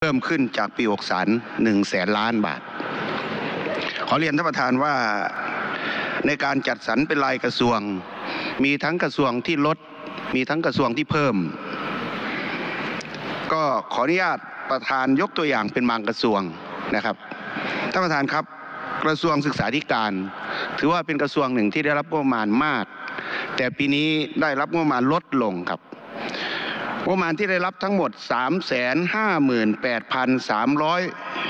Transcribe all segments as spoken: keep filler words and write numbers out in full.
พิ่มขึ้นจากปีหกสามหนึ่งแสนล้านบาทขอเรียนท่านประธานว่าในการจัดสรรเป็นรายกระทรวงมีทั้งกระทรวงที่ลดมีทั้งกระทรวงที่เพิ่มก็ขออนุญาตประธานยกตัวอย่างเป็นบางกระทรวงนะครับท่านประธานครับกระทรวงศึกษาธิการถือว่าเป็นกระทรวงหนึ่งที่ได้รับงบประมาณมากแต่ปีนี้ได้รับงบประมาณลดลงครับงบประมาณที่ได้รับทั้งหมด สามแสนห้าหมื่นแปดพันสามร้อย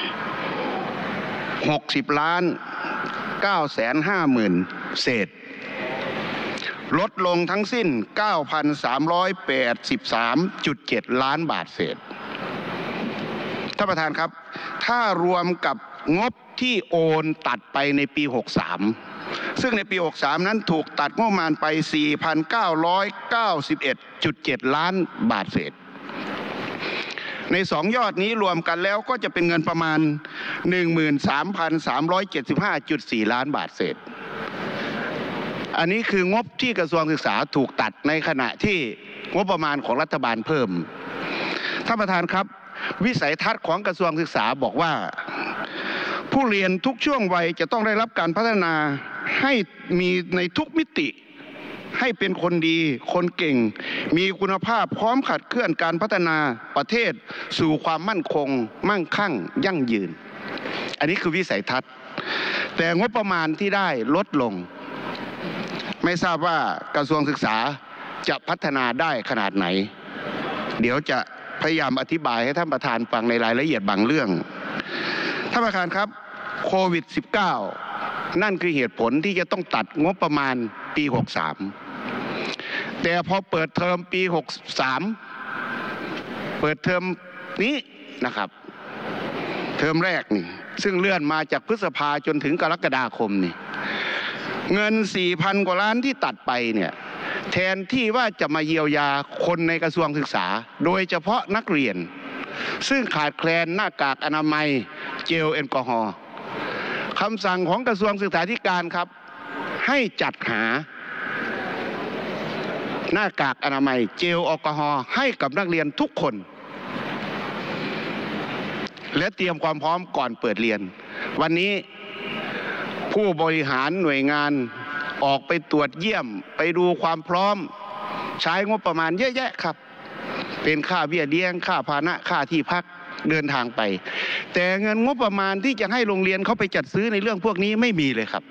หกสิบ ล้าน เก้าแสนห้าหมื่น เศษลดลงทั้งสิ้น เก้าพันสามร้อยแปดสิบสามจุดเจ็ด ล้านบาทเศษท่านประธานครับถ้ารวมกับงบที่โอนตัดไปในปีหกสามซึ่งในปีหกสามนั้นถูกตัดงบประมาณไป สี่พันเก้าร้อยเก้าสิบเอ็ดจุดเจ็ด ล้านบาทเศษในสองยอดนี้รวมกันแล้วก็จะเป็นเงินประมาณ หนึ่งหมื่นสามพันสามร้อยเจ็ดสิบห้าจุดสี่ ล้านบาทเศษอันนี้คืองบที่กระทรวงศึกษาถูกตัดในขณะที่งบประมาณของรัฐบาลเพิ่มท่านประธานครับวิสัยทัศน์ของกระทรวงศึกษาบอกว่าผู้เรียนทุกช่วงวัยจะต้องได้รับการพัฒนาให้มีในทุกมิติให้เป็นคนดีคนเก่งมีคุณภาพพร้อมขับเคลื่อนการพัฒนาประเทศสู่ความมั่นคงมั่งคั่งยั่งยืนอันนี้คือวิสัยทัศน์แต่งบประมาณที่ได้ลดลงไม่ทราบว่ากระทรวงศึกษาจะพัฒนาได้ขนาดไหนเดี๋ยวจะพยายามอธิบายให้ท่านประธานฟังในรายละเอียดบางเรื่องท่านประธานครับโควิด สิบเก้า นั่นคือเหตุผลที่จะต้องตัดงบประมาณปีหกสามแต่พอเปิดเทอมปีหกสามเปิดเทอมนี้นะครับเทอมแรกนี่ซึ่งเลื่อนมาจากพฤษภาจนถึงกรกฎาคมนี่เงิน สี่พัน กว่าล้านที่ตัดไปเนี่ยแทนที่ว่าจะมาเยียวยาคนในกระทรวงศึกษาโดยเฉพาะนักเรียนซึ่งขาดแคลนหน้ากากอนามัยเจลแอลกอฮอล์คำสั่งของกระทรวงศึกษาธิการครับให้จัดหาหน้ากากอนามัยเจลแอลกอฮอล์ให้กับนักเรียนทุกคนและเตรียมความพร้อมก่อนเปิดเรียนวันนี้ผู้บริหารหน่วยงานออกไปตรวจเยี่ยมไปดูความพร้อมใช้งบประมาณเยอะแยะครับเป็นค่าเบี้ยเลี้ยงค่าพาหนะค่าที่พักเดินทางไปแต่เงินงบประมาณที่จะให้โรงเรียนเขาไปจัดซื้อในเรื่องพวกนี้ไม่มีเลยครับ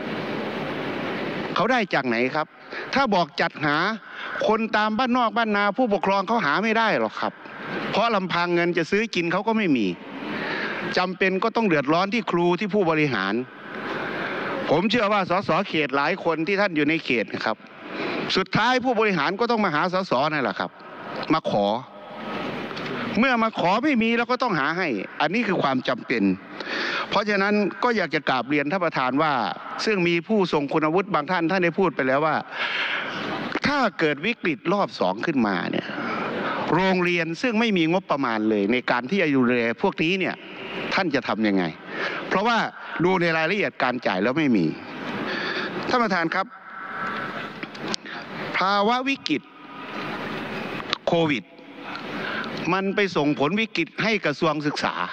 เขาได้จากไหนครับถ้าบอกจัดหาคนตามบ้านนอกบ้านนาผู้ปกครองเขาหาไม่ได้หรอกครับเพราะลำพังเงินจะซื้อกินเขาก็ไม่มีจำเป็นก็ต้องเดือดร้อนที่ครูที่ผู้บริหารผมเชื่อว่าสสเขตหลายคนที่ท่านอยู่ในเขตนะครับสุดท้ายผู้บริหารก็ต้องมาหาสสนั่นแหละครับมาขอเมื่อมาขอไม่มีเราก็ต้องหาให้อันนี้คือความจำเป็นเพราะฉะนั้นก็อยากจะกราบเรียนท่านประธานว่าซึ่งมีผู้ทรงคุณวุฒิบางท่านท่านได้พูดไปแล้วว่าถ้าเกิดวิกฤตรอบสองขึ้นมาเนี่ยโรงเรียนซึ่งไม่มีงบประมาณเลยในการที่จะดูแลพวกนี้เนี่ยท่านจะทำยังไงเพราะว่าดูในรายละเอียดการจ่ายแล้วไม่มีท่านประธานครับภาวะวิกฤตโควิดมันไปส่งผลวิกฤตให้กระทรวงศึกษา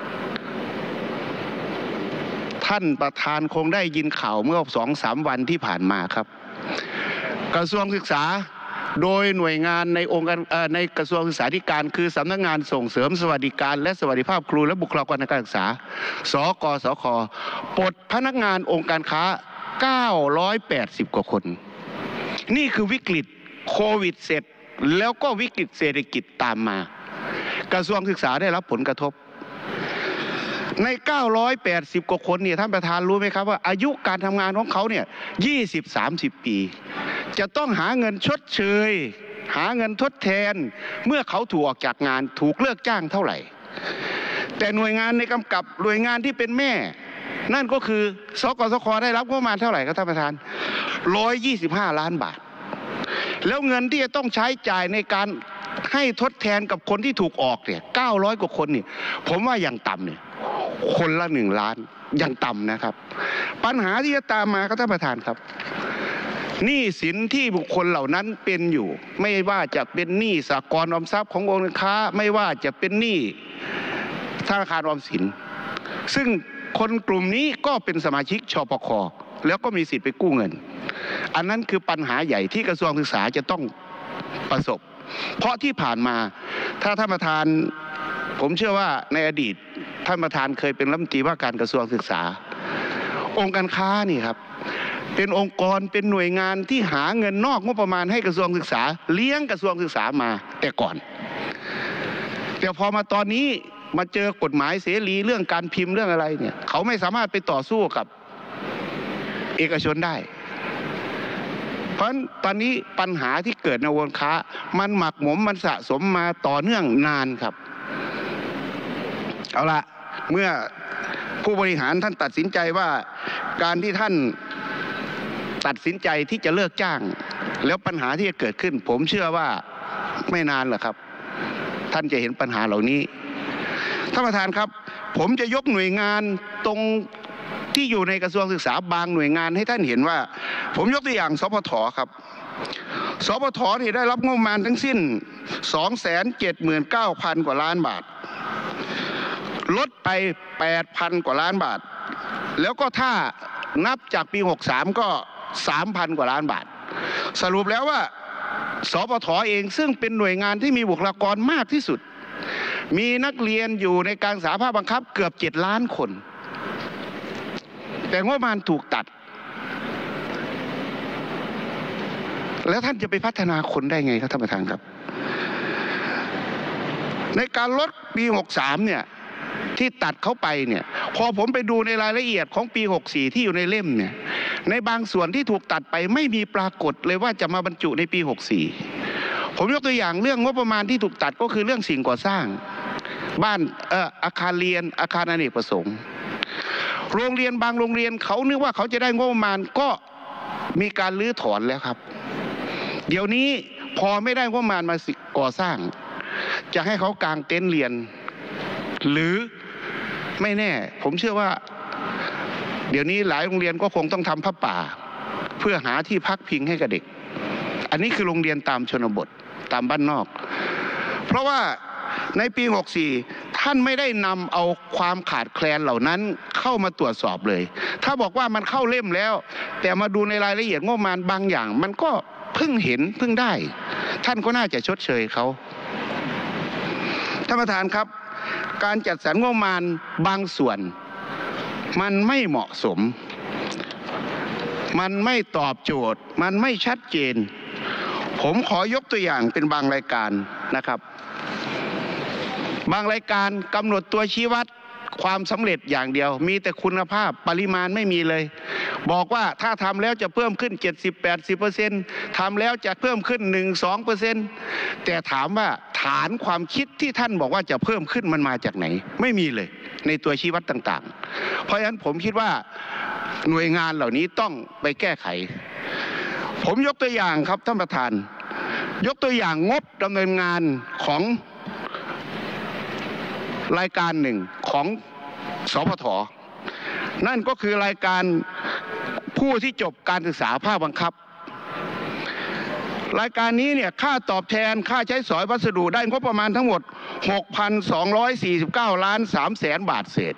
ท่านประธานคงได้ยินข่าวเมื่อสองสามวันที่ผ่านมาครับกระทรวงศึกษาโดยหน่วยงานในองค์การในกระทรวงศึกษาธิการคือสำนักงานส่งเสริมสวัสดิการและสวัสดิภาพครูและบุคลากรทางการศึกษาสกสคปลดพนักงานองค์การค้าเก้าร้อยแปดสิบกว่าคนนี่คือวิกฤตโควิดเสร็จแล้วก็วิกฤตเศรษฐกิจตามมากระทรวงศึกษาได้รับผลกระทบในเก้าร้อยแปดสิบกว่าคนเนี่ยท่านประธานรู้ไหมครับว่าอายุการทำงานของเขาเนี่ย ยี่สิบถึงสามสิบ ปีจะต้องหาเงินชดเชยหาเงินทดแทนเมื่อเขาถูกออกจากงานถูกเลิกจ้างเท่าไหร่แต่หน่วยงานในกำกับหน่วยงานที่เป็นแม่นั่นก็คือสกสคได้รับงบประมาณเท่าไหร่ครับท่านประธานหนึ่งร้อยยี่สิบห้าล้านบาทแล้วเงินที่จะต้องใช้จ่ายในการให้ทดแทนกับคนที่ถูกออกเนี่ยเก้าร้อยกว่าคนนี่ผมว่าอย่างต่ำเนี่ยคนละหนึ่งล้านอย่างต่ำนะครับปัญหาที่จะตามมาครับท่านประธานครับหนี้สินที่บุคคลเหล่านั้นเป็นอยู่ไม่ว่าจะเป็นหนี้สหกรณ์ออมทรัพย์ขององค์การค้าไม่ว่าจะเป็นหนี้ธนาคารออมสินซึ่งคนกลุ่มนี้ก็เป็นสมาชิกชปค.แล้วก็มีสิทธิ์ไปกู้เงินอันนั้นคือปัญหาใหญ่ที่กระทรวงศึกษาจะต้องประสบเพราะที่ผ่านมาถ้าท่านประธานผมเชื่อว่าในอดีตท่านประธานเคยเป็นรัฐมนตรีว่าการกระทรวงศึกษาองค์การค้านี่ครับเป็นองค์กรเป็นหน่วยงานที่หาเงินนอกงบประมาณให้กระทรวงศึกษาเลี้ยงกระทรวงศึกษามาแต่ก่อนแต่พอมาตอนนี้มาเจอกฎหมายเสรีเรื่องการพิมพ์เรื่องอะไรเนี่ยเขาไม่สามารถไปต่อสู้กับเอกชนได้เพราะฉะนั้นตอนนี้ปัญหาที่เกิดในวงค้ามันหมักหมมมันสะสมมาต่อเนื่องนานครับเอาละเมื่อผู้บริหารท่านตัดสินใจว่าการที่ท่านตัดสินใจที่จะเลิกจ้างแล้วปัญหาที่จะเกิดขึ้นผมเชื่อว่าไม่นานหรอกครับท่านจะเห็นปัญหาเหล่านี้ท่านประธานครับผมจะยกหน่วยงานตรงที่อยู่ในกระทรวงศึกษาบางหน่วยงานให้ท่านเห็นว่าผมยกตัวอย่างสปท.ครับสปท.ที่ได้รับงบประมาณทั้งสิ้น สองแสนเจ็ดหมื่นเก้าพัน กว่าล้านบาทลดไป แปดพัน กว่าล้านบาทแล้วก็ถ้านับจากปีหกสามก็ สามพัน กว่าล้านบาทสรุปแล้วว่าสปท.เองซึ่งเป็นหน่วยงานที่มีบุคลากรมากที่สุดมีนักเรียนอยู่ในการศึกษาภาคบังคับเกือบเจ็ดล้านคนแต่งบประมาณถูกตัดแล้วท่านจะไปพัฒนาคนได้ไงครับท่านประธานครับในการลดปีหกสามเนี่ยที่ตัดเข้าไปเนี่ยพอผมไปดูในรายละเอียดของปีหกสี่ที่อยู่ในเล่มเนี่ยในบางส่วนที่ถูกตัดไปไม่มีปรากฏเลยว่าจะมาบรรจุในปีหกสี่ผมยกตัวอย่างเรื่องงบประมาณที่ถูกตัดก็คือเรื่องสิ่งก่อสร้างบ้านเอ่ออาคารเรียนอาคารอเนกประสงค์โรงเรียนบางโรงเรียนเขานึกว่าเขาจะได้งบประมาณก็มีการรื้อถอนแล้วครับเดี๋ยวนี้พอไม่ได้งบประมาณมาก่อสร้างจะให้เขากางเต็นท์เรียนหรือไม่แน่ผมเชื่อว่าเดี๋ยวนี้หลายโรงเรียนก็คงต้องทำผ้าป่าเพื่อหาที่พักพิงให้กับเด็กอันนี้คือโรงเรียนตามชนบทตามบ้านนอกเพราะว่าในปีหกสี่ท่านไม่ได้นำเอาความขาดแคลนเหล่านั้นเข้ามาตรวจสอบเลยถ้าบอกว่ามันเข้าเล่มแล้วแต่มาดูในรายละเอียดงบประมาณบางอย่างมันก็เพิ่งเห็นเพิ่งได้ท่านก็น่าจะชดเชยเขาท่านประธานครับการจัดสรรงบประมาณบางส่วนมันไม่เหมาะสมมันไม่ตอบโจทย์มันไม่ชัดเจนผมขอยกตัวอย่างเป็นบางรายการนะครับบางรายการกำหนดตัวชี้วัดความสำเร็จอย่างเดียวมีแต่คุณภาพปริมาณไม่มีเลยบอกว่าถ้าทำแล้วจะเพิ่มขึ้น เจ็ดสิบ แปดสิบเปอร์เซ็นต์ ทำแล้วจะเพิ่มขึ้น หนึ่งถึงสองเปอร์เซ็นต์ แต่ถามว่าฐานความคิดที่ท่านบอกว่าจะเพิ่มขึ้นมันมาจากไหนไม่มีเลยในตัวชี้วัดต่างๆเพราะฉะนั้นผมคิดว่าหน่วยงานเหล่านี้ต้องไปแก้ไขผมยกตัวอย่างครับท่านประธานยกตัวอย่างงบดำเนินงานของรายการหนึ่งของสปท.นั่นก็คือรายการผู้ที่จบการศึกษาภาคบังคับรายการนี้เนี่ยค่าตอบแทนค่าใช้สอยวัสดุได้งบประมาณทั้งหมด หกพันสองร้อยสี่สิบเก้าล้านสามแสนบาทเศษ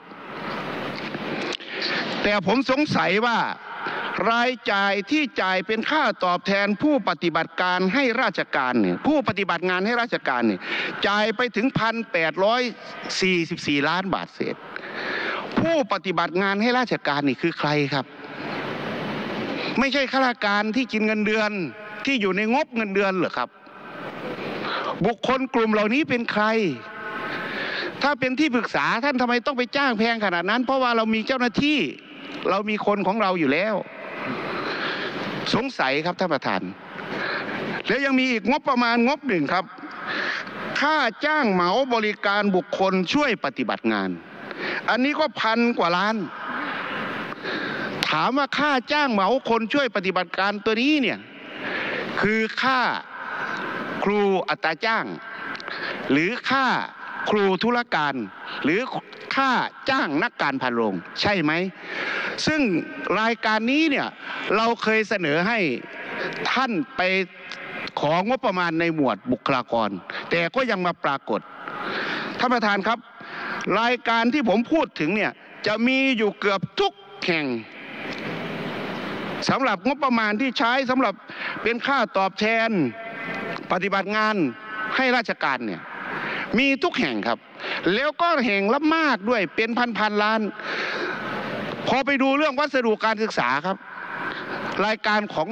แต่ผมสงสัยว่ารายจ่ายที่จ่ายเป็นค่าตอบแทนผู้ปฏิบัติการให้ราชการเนี่ยผู้ปฏิบัติงานให้ราชการเนี่ยจ่ายไปถึง หนึ่งพันแปดร้อยสี่สิบสี่ล้านบาทเศษผู้ปฏิบัติงานให้ราชการนี่คือใครครับไม่ใช่ข้าราชการที่กินเงินเดือนที่อยู่ในงบเงินเดือนเหรอครับบุคคลกลุ่มเหล่านี้เป็นใครถ้าเป็นที่ปรึกษาท่านทำไมต้องไปจ้างแพงขนาดนั้นเพราะว่าเรามีเจ้าหน้าที่เรามีคนของเราอยู่แล้วสงสัยครับท่านประธานแล้วยังมีอีกงบประมาณงบหนึ่งครับค่าจ้างเหมาบริการบุคคลช่วยปฏิบัติงานอันนี้ก็พันกว่าล้านถามว่าค่าจ้างเหมาคนช่วยปฏิบัติการตัวนี้เนี่ยคือค่าครูอัตราจ้างหรือค่าครูธุรการหรือค่าจ้างนักการพานโรงใช่ไหมซึ่งรายการนี้เนี่ยเราเคยเสนอให้ท่านไปของงบประมาณในหมวดบุคลากรแต่ก็ยังมาปรากฏท่านประธานครับรายการที่ผมพูดถึงเนี่ยจะมีอยู่เกือบทุกแห่งสำหรับงบประมาณที่ใช้สำหรับเป็นค่าตอบแทนปฏิบัติงานให้ราชการเนี่ยมีทุกแห่งครับแล้วก็แห่งละมากด้วยเป็นพันพันล้านพอไปดูเรื่องวัสดุการศึกษาครับรายการของ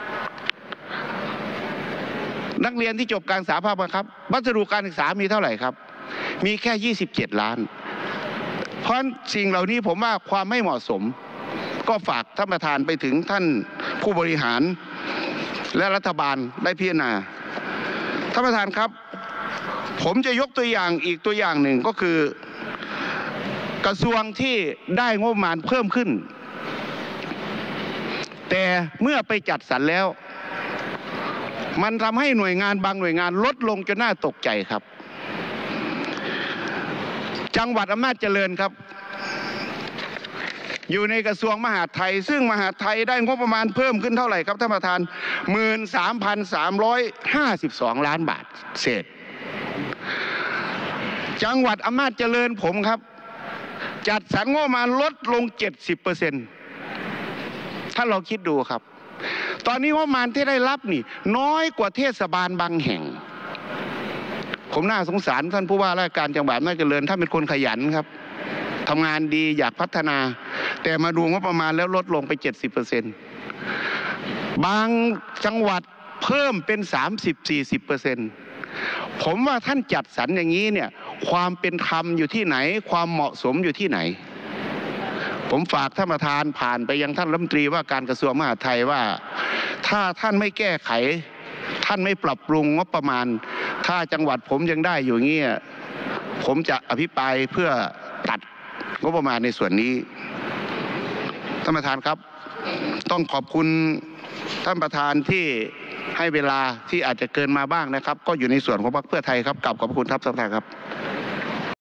นักเรียนที่จบการศึกษาภาคบังคับวัสดุการศึกษามีเท่าไหร่ครับมีแค่ยี่สิบเจ็ดล้านเพราะสิ่งเหล่านี้ผมว่าความไม่เหมาะสมก็ฝากท่านประธานไปถึงท่านผู้บริหารและรัฐบาลได้พิจารณาท่านประธานครับผมจะยกตัวอย่างอีกตัวอย่างหนึ่งก็คือกระทรวงที่ได้งบประมาณเพิ่มขึ้นแต่เมื่อไปจัดสรรแล้วมันทำให้หน่วยงานบางหน่วยงานลดลงจนน่าตกใจครับจังหวัดอำนาจเจริญครับอยู่ในกระทรวงมหาดไทยซึ่งมหาดไทยได้งบประมาณเพิ่มขึ้นเท่าไหร่ครับท่านประธาน หนึ่งหมื่นสามพันสามร้อยห้าสิบสอง ล้านบาทเศษจังหวัดอำนาจเจริญผมครับจัดสรรงบประมาณลดลง เจ็ดสิบเปอร์เซ็นต์ ถ้าเราคิดดูครับตอนนี้งบประมาณที่ได้รับนี่น้อยกว่าเทศบาลบางแห่งผมน่าสงสารท่านผู้ว่าราชการจังหวัดอำนาจเจริญท่านเป็นคนขยันครับทำงานดีอยากพัฒนาแต่มาดูงบประมาณแล้วลดลงไป เจ็ดสิบเปอร์เซ็นต์ บางจังหวัดเพิ่มเป็น สามสิบถึงสี่สิบเปอร์เซ็นต์ ผมว่าท่านจัดสรรอย่างนี้เนี่ยความเป็นธรรมอยู่ที่ไหนความเหมาะสมอยู่ที่ไหนผมฝากท่านประธานผ่านไปยังท่านรัฐมนตรีว่าการกระทรวงมหาดไทยว่าถ้าท่านไม่แก้ไขท่านไม่ปรับปรุงงบประมาณถ้าจังหวัดผมยังได้อยู่เงี้ยผมจะอภิปรายเพื่อตัดงบประมาณในส่วนนี้ท่านประธานครับต้องขอบคุณท่านประธานที่ให้เวลาที่อาจจะเกินมาบ้างนะครับก็อยู่ในส่วนของพรรคเพื่อไทยครับกราบขอบคุณท่านประธานครับ